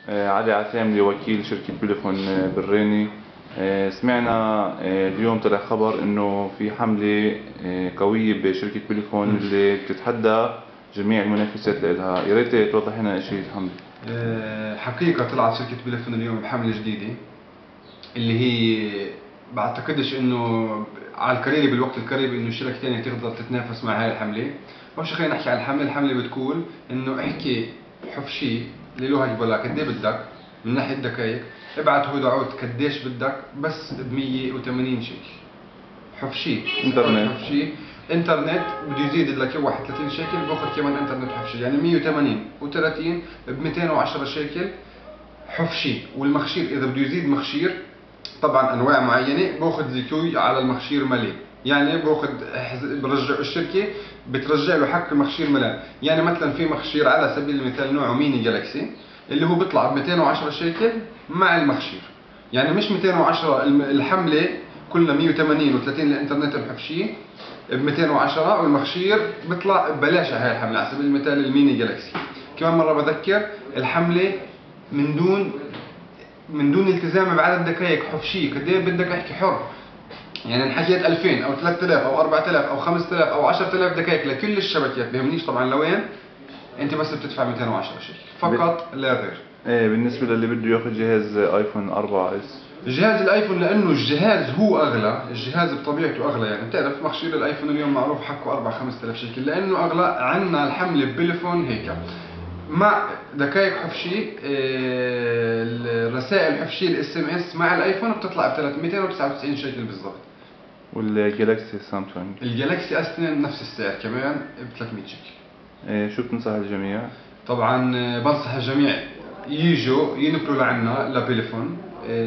علي عتاملي وكيل شركة بليفون بالريني. سمعنا اليوم طلع خبر انه في حملة قوية بشركة بليفون اللي بتتحدى جميع المنافسات لها. يا ريت توضح لنا ايش هي الحملة. حقيقة طلعت شركة بليفون اليوم بحملة جديدة اللي هي بعتقدش انه على القليل بالوقت القريب انه شركة ثانية تقدر تتنافس مع هاي الحملة. اول شي خلينا نحكي عن الحملة بتقول انه احكي حفشي للوهج بلا قد ايه بدك من ناحية دقايق، ابعت هدعوت قديش بدك بس ب 180 شيكل. حفشي انترنت حفشي انترنت بده يزيد لك 31 شيكل، باخذ كمان انترنت حفشي، يعني 180 و30 ب 210 شيكل حفشي. والمخشير اذا بده يزيد مخشير طبعا انواع معينه باخذ زيكوي على المخشير ملي، يعني باخذ برجع الشركه بترجع له حق المخشير ملان. يعني مثلا في مخشير على سبيل المثال نوعه ميني جالكسي اللي هو بيطلع ب 210 شيكل مع المخشير، يعني مش 210 الحمله كلها 180 و30 الانترنت الحفشي ب 210 والمخشير بيطلع ببلاش على هاي الحمله. على سبيل المثال الميني جالكسي كمان مره بذكر الحمله من دون التزام بعدد دقائق حفشي، قد ايه بدك احكي حر. يعني ان حكيت 2000 او 3000 او 4000 او 5000 او 10000 دقائق لكل الشبكات بهمنيش طبعا لوين، انت بس بتدفع 210 شيء فقط لا غير. ايه بالنسبة للي بده ياخذ جهاز ايفون 4 اس، جهاز الايفون لانه الجهاز هو اغلى، الجهاز بطبيعته اغلى، يعني بتعرف مخشير الايفون اليوم معروف حقه 4 5000 شيكل لانه اغلى. عندنا الحمله ببليفون هيك مع دقائق حفشي، الرسائل حفشي الاس ام اس مع الايفون بتطلع ب 399 شيكل بالضبط. والجالكسي سامسونج الجالكسي اس 2 نفس السعر كمان ب 300 شيكل. شو بتنصح الجميع؟ طبعا بنصح الجميع يجوا ينقلوا لعنا لبليفون.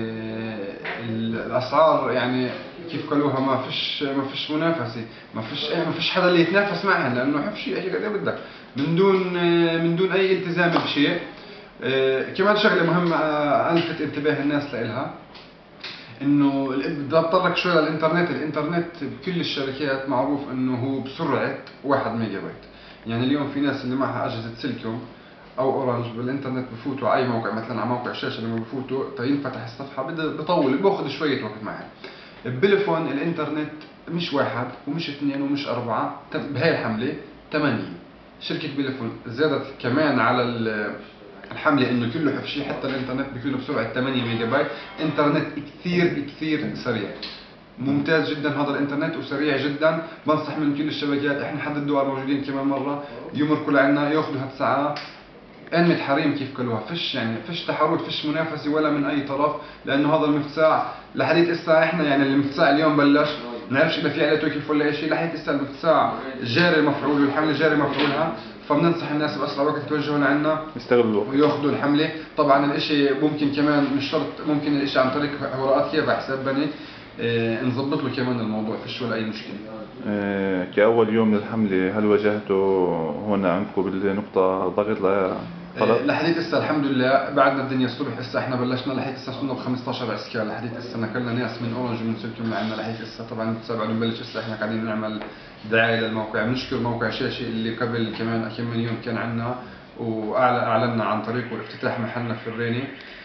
الاسعار يعني كيف قالوها ما فيش منافسه، ما فيش حدا اللي يتنافس معها لانه حفشي اي قد بدك من دون اي التزام بشيء. كمان شغله مهمه الفت انتباه الناس لها، انه بدي اتطرق شوي للانترنت. الانترنت بكل الشركات معروف انه هو بسرعه 1 ميجا بايت. يعني اليوم في ناس اللي معها اجهزه سيلكوم او اورنج بالانترنت بفوتوا على اي موقع، مثلا على موقع الشاشه لما بفوتوا تينفتح الصفحه بيطول بياخذ شويه وقت معها. ببليفون الانترنت مش 1 ومش 2 ومش 4، بهاي الحمله 80. شركه بليفون زادت كمان على الحمله انه كله حفشي، حتى الانترنت بكله بسرعه 8 ميجا بايت. انترنت كثير سريع، ممتاز جدا هذا الانترنت وسريع جدا. بنصح من كل الشبكات، احنا حد الدول موجودين كمان مره يمركوا لعنا ياخذوا هالساعه. انمة حريم كيف قالوها، فيش تحرك فيش منافسه ولا من اي طرف، لانه هذا المفتاح لحديت اسا احنا يعني المفتاح اليوم بلش نعرفش اذا في عليه توقيف ولا اي شيء، لحديت اسا المفتاح جاري مفعول والحمله جاري مفعولها. فبننصح الناس باسرع وقت يتوجهوا لعنا يستغلوا وياخذوا الحمله. طبعا الاشي ممكن كمان مش شرط، ممكن الاشي عن طريق اوراقات كيف على حساب بنك نظبط له كمان الموضوع، فيش ولا اي مشكله. كأول يوم للحملة هل واجهتوا هون عندكم بالنقطة ضغط لحديت اسا الحمد لله بعدنا الدنيا الصبح. اسا احنا بلشنا لحديت اسا صرنا ب 15 عسكر، لحديت اسا نقلنا ناس من اورنج ومن سلكم لعنا لحديت اسا. طبعا تسابعوا نبلش اسا احنا قاعدين نعمل دعايه للموقع. بنشكر موقع شاشه اللي قبل كمان كم من يوم كان عندنا واعلنا عن طريقه افتتاح محلنا في الريني.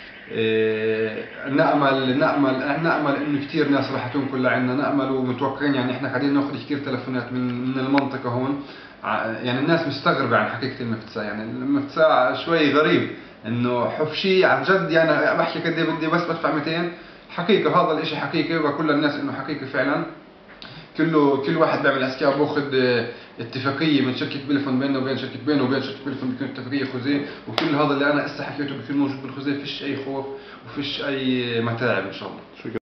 نأمل انه كثير ناس راح تنقل لعنا، نأمل ومتوقعين. يعني احنا قاعدين ناخذ كثير تلفونات من المنطقه هون، يعني الناس مستغربه عن حقيقه المفتساء. يعني المفتساء شوي غريب انه حفشي عن جد، يعني بحكي قد ايه بدي بس بدفع 200 حقيقه. هذا الاشي حقيقي وبقول للناس انه حقيقي فعلا. كل واحد بيعمل اسكاب باخذ اتفاقيه من شركه بليفون بينه وبين شركه بليفون بيكون اتفاقيه خزي، وكل هذا اللي انا هسه حكيته بيكون موجود بالخزي. فيش اي خوف وفيش اي متاعب ان شاء الله.